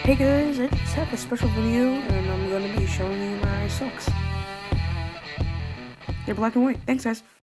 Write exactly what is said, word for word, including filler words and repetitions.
Hey guys, I just have a special video and I'm gonna be showing you my socks. They're black and white. Thanks guys.